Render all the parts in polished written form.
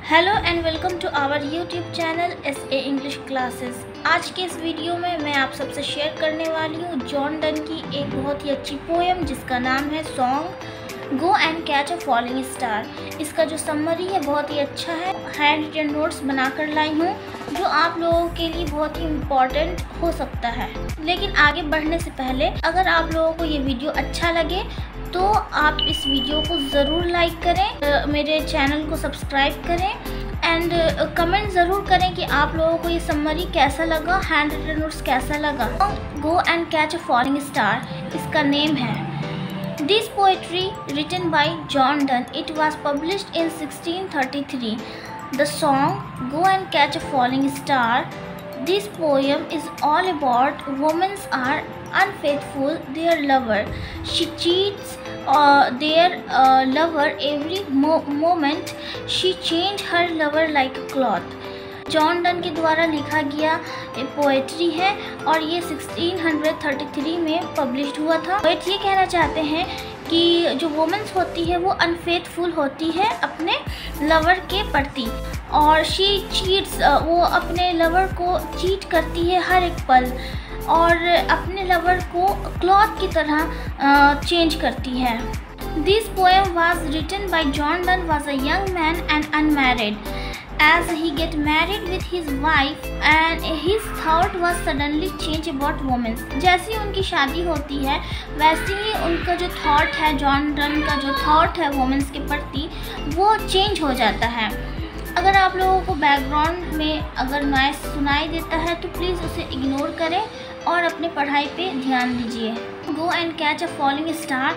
Hello and welcome to our YouTube channel SA English classes. आज के इस video में मैं आप सबसे शेयर करने वाली हूँ जॉन डन की एक बहुत ही अच्छी पोएम जिसका नाम है song go and catch a falling star. इसका जो समरी है बहुत ही अच्छा है। हैंड रिटन नोट्स बनाकर लाई हूँ जो आप लोगों के लिए बहुत ही इम्पॉर्टेंट हो सकता है। लेकिन आगे बढ़ने से पहले अगर आप लोगों को ये वीडियो अच्छा लगे तो आप इस वीडियो को ज़रूर लाइक करें, मेरे चैनल को सब्सक्राइब करें एंड कमेंट ज़रूर करें कि आप लोगों को ये समरी कैसा लगा, हैंड रिटन नोट्स कैसा लगा। Go and catch a falling star इसका नेम है। This poetry written by John Donne, it was published in 1633। The song go and catch a falling star, this poem is all about women are unfaithful their lover. She cheats their lover every moment. She change her lover like a cloth. John Donne के द्वारा लिखा गया poetry है और ये 1633 में published हुआ था। पोएट ये कहना चाहते हैं कि जो वुमेन्स होती है वो अनफेथफुल होती है अपने लवर के प्रति और शी चीट्स, वो अपने लवर को चीट करती है हर एक पल और अपने लवर को क्लॉथ की तरह चेंज करती है। This poem was written by John Donne was a young man and unmarried. As he get married with his wife and his thought was suddenly changed about women. जैसी उनकी शादी होती है वैसे ही उनका जो थॉट है, जॉन डन का जो थॉट है वुमेन्स के प्रति वो चेंज हो जाता है। अगर आप लोगों को बैकग्राउंड में अगर नॉइस सुनाई देता है तो प्लीज़ उसे इग्नोर करें और अपने पढ़ाई पे ध्यान दीजिए। Go and catch a falling star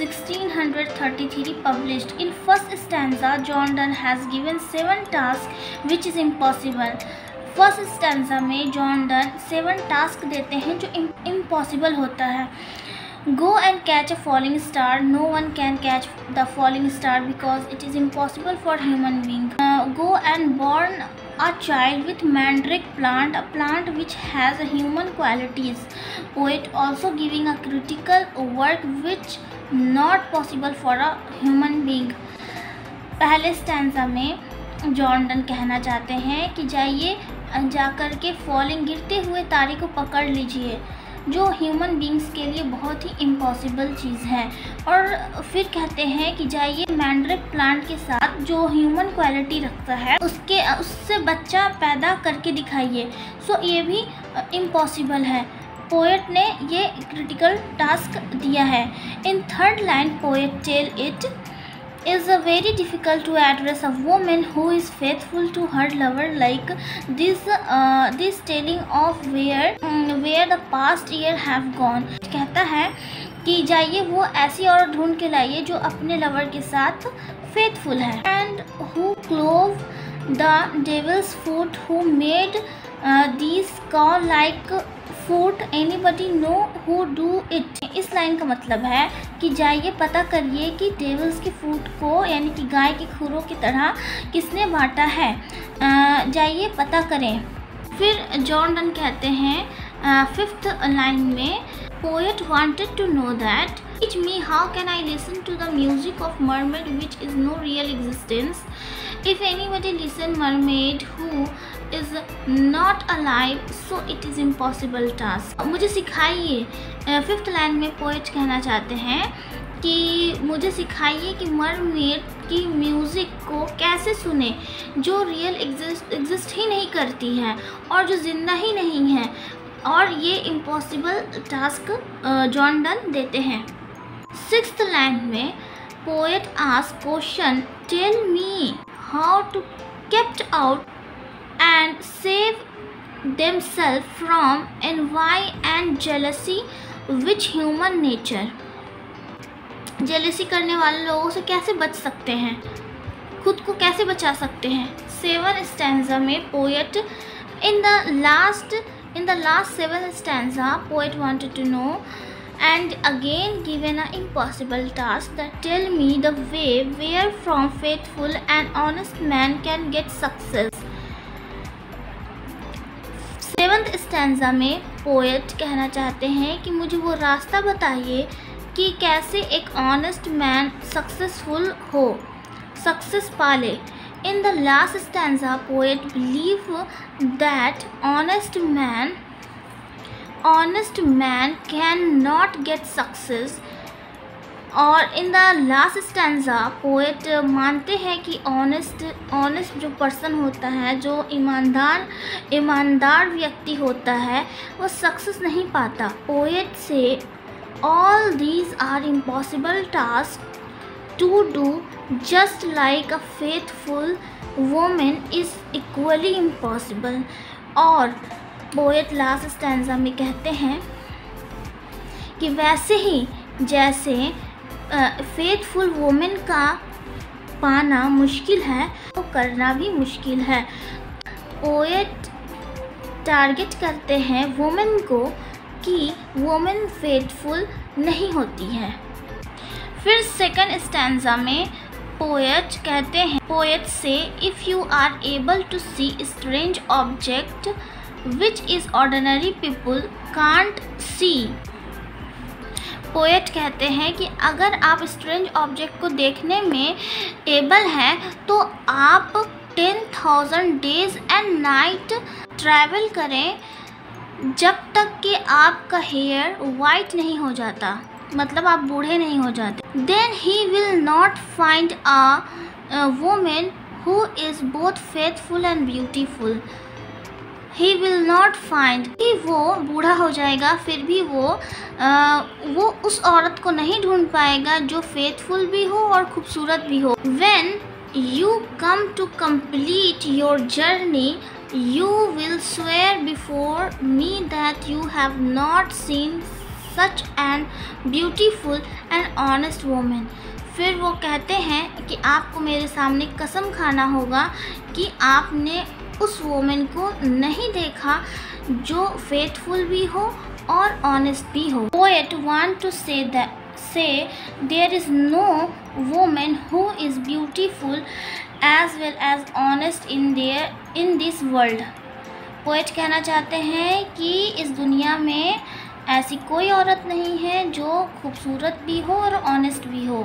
1633 published. In first stanza, John Donne has given 7 tasks which is impossible. First stanza में जॉन डन 7 टास्क देते हैं जो इम्पॉसिबल होता है। Go and catch a falling star. No one can catch the falling star because it is impossible for human being. Go and born a child with mandrake plant, a plant which has human qualities. Poet also giving a critical work which not possible for a human being. पहले stanza में John Donne कहना चाहते हैं कि जाइए जाकर के falling गिरते हुए तारे को पकड़ लीजिए जो ह्यूमन बींग्स के लिए बहुत ही इम्पॉसिबल चीज़ है। और फिर कहते हैं कि जाइए मैंड्रिक प्लांट के साथ जो ह्यूमन क्वालिटी रखता है उससे बच्चा पैदा करके दिखाइए। सो ये भी इम्पॉसिबल है। पोएट ने ये क्रिटिकल टास्क दिया है। In third line poet tell it is very difficult to address a woman who is faithful to her lover like this telling of where the past year have gone. कहता है कि जाइए वो ऐसी औरत ढूंढ के लाइए जो अपने लवर के साथ फेथफुल है। and who clove the devil's foot, who made these cow like foot, anybody know who do it. इस लाइन का मतलब है कि जाइए पता करिए कि डेविल्स के फूट को यानी कि गाय के खुरों की तरह किसने बांटा है, जाइए पता करें। फिर जॉन डन कहते हैं फिफ्थ लाइन में poet wanted to know that teach me how can I listen to the music of mermaid which is no real existence. If anybody listen mermaid who is not alive so it is impossible task. मुझे सिखाइए, fifth line में poet कहना चाहते हैं कि मुझे सिखाइए कि मरमेड की म्यूज़िक को कैसे सुने जो रियल एग्जिस्ट ही नहीं करती है और जो ज़िंदा ही नहीं है, और ये इम्पॉसिबल टास्क जॉन डन देते हैं। सिक्स्थ लाइन में poet ask question tell me how to kept out and save themselves from envy and jealousy which human nature. Jealousy करने वाले लोगों से कैसे बच सकते हैं, खुद को कैसे बचा सकते हैं। 7 स्टैंजा में poet in the last 7 stanza poet wanted to know and again given an impossible task that tell me the way where from faithful and honest man can get success. 7th stanza में poet कहना चाहते हैं कि मुझे वो रास्ता बताइए कि कैसे एक ऑनेस्ट मैन सक्सेसफुल हो, सक्सेस पाले। In the last stanza, poet believe that honest man cannot get success. और in the last stanza poet मानते हैं कि ऑनेस्ट जो पर्सन होता है, जो ईमानदार व्यक्ति होता है, वो सक्सेस नहीं पाता. Poet say all these are impossible task to do, just like a faithful woman is equally impossible. और पोएट लास्ट स्टैंजा में कहते हैं कि वैसे ही जैसे फेथफुल वुमेन का पाना मुश्किल है, वो करना भी मुश्किल है. पोएट टारगेट करते हैं वुमेन को कि वुमेन फेथफुल नहीं होती है. फिर सेकंड स्टैंजा में पोएट कहते हैं, poet say if you are able to see strange object which is ordinary people can't see. Poet कहते हैं कि अगर आप स्ट्रेंज ऑब्जेक्ट को देखने में एबल हैं तो आप 10,000 डेज एंड नाइट ट्रैवल करें जब तक कि आपका हेयर वाइट नहीं हो जाता, मतलब आप बूढ़े नहीं हो जाते. Then he will not find a woman who is both faithful and beautiful. He will not find, कि वो बूढ़ा हो जाएगा फिर भी वो उस औरत को नहीं ढूंढ पाएगा जो फेथफुल भी हो और खूबसूरत भी हो. When you come to complete your journey, you will swear before me that you have not seen such an beautiful and honest woman. फिर वो कहते हैं कि आपको मेरे सामने कसम खाना होगा कि आपने उस वुमेन को नहीं देखा जो फेथफुल भी हो और ऑनेस्ट भी हो. Poet want to say there is no women who is beautiful as well as honest in this world. Poet कहना चाहते हैं कि इस दुनिया में ऐसी कोई औरत नहीं है जो खूबसूरत भी हो और ऑनेस्ट भी हो.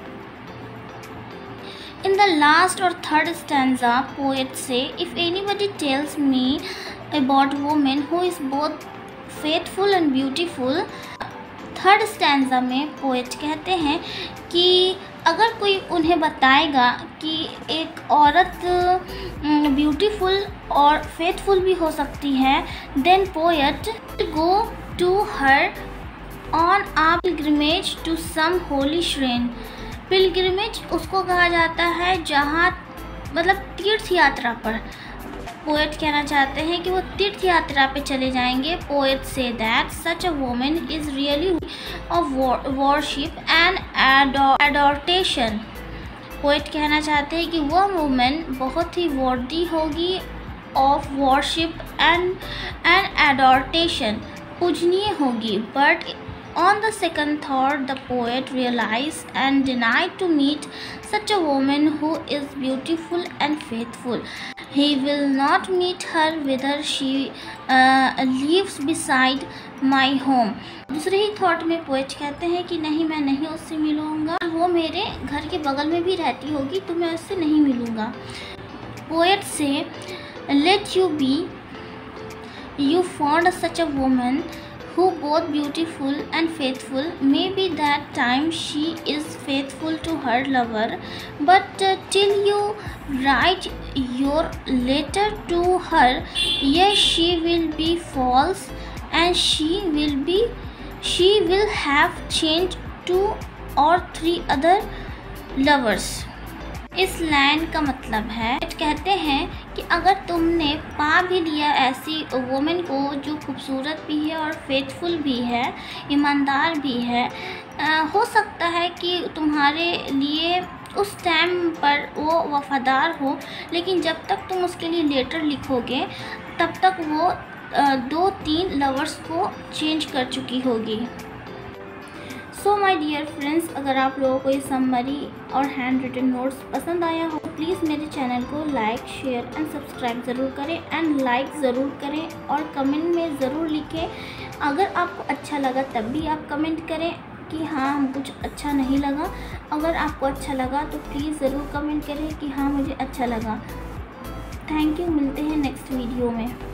In the last or third stanza, poets say, if anybody tells me about woman who is both faithful and beautiful, third stanza में पोएट कहते हैं कि अगर कोई उन्हें बताएगा कि एक औरत ब्यूटीफुल और फेथफुल भी हो सकती है, then poet go to her on a pilgrimage to some holy shrine. Pilgrimage उसको कहा जाता है जहाँ, मतलब तीर्थ यात्रा पर. पोएट कहना चाहते हैं कि वो तीर्थ यात्रा पे चले जाएंगे. Poet say that such a woman is really of worship and adoration. Poet कहना चाहते हैं कि वह वुमन बहुत ही वर्दी होगी ऑफ वर्शिप एंड एडोरेशन, पूजनीय होगी. But on the second thought, the poet realized and denied to meet such a woman who is beautiful and faithful. He will not meet her whether she lives beside my home. दूसरे ही thought में poet कहते हैं कि नहीं, मैं नहीं उससे मिलूँगा, वो मेरे घर के बगल में भी रहती होगी तो मैं उससे नहीं मिलूँगा. पोएट से let you be, you found such a woman who both beautiful and faithful. Maybe that time she is faithful to her lover, but till you write your letter to her, yes, she will be false and she will have changed 2 or 3 other lovers. इस line का मतलब है, कहते हैं कि अगर तुमने पा भी लिया ऐसी वुमेन को जो खूबसूरत भी है और फेथफुल भी है, ईमानदार भी है, हो सकता है कि तुम्हारे लिए उस टाइम पर वो वफ़ादार हो, लेकिन जब तक तुम उसके लिए लेटर लिखोगे तब तक वो 2-3 लवर्स को चेंज कर चुकी होगी. सो माय डियर फ्रेंड्स, अगर आप लोगों को ये समरी और हैंड रिटन नोट्स पसंद आया हो, प्लीज़ मेरे चैनल को लाइक, शेयर एंड सब्सक्राइब ज़रूर करें एंड लाइक ज़रूर करें और कमेंट में ज़रूर लिखें. अगर आपको अच्छा लगा तब भी आप कमेंट करें कि हाँ हम कुछ अच्छा नहीं लगा। अगर आपको अच्छा लगा तो प्लीज़ ज़रूर कमेंट करें कि हाँ मुझे अच्छा लगा। थैंक यू, मिलते हैं नेक्स्ट वीडियो में।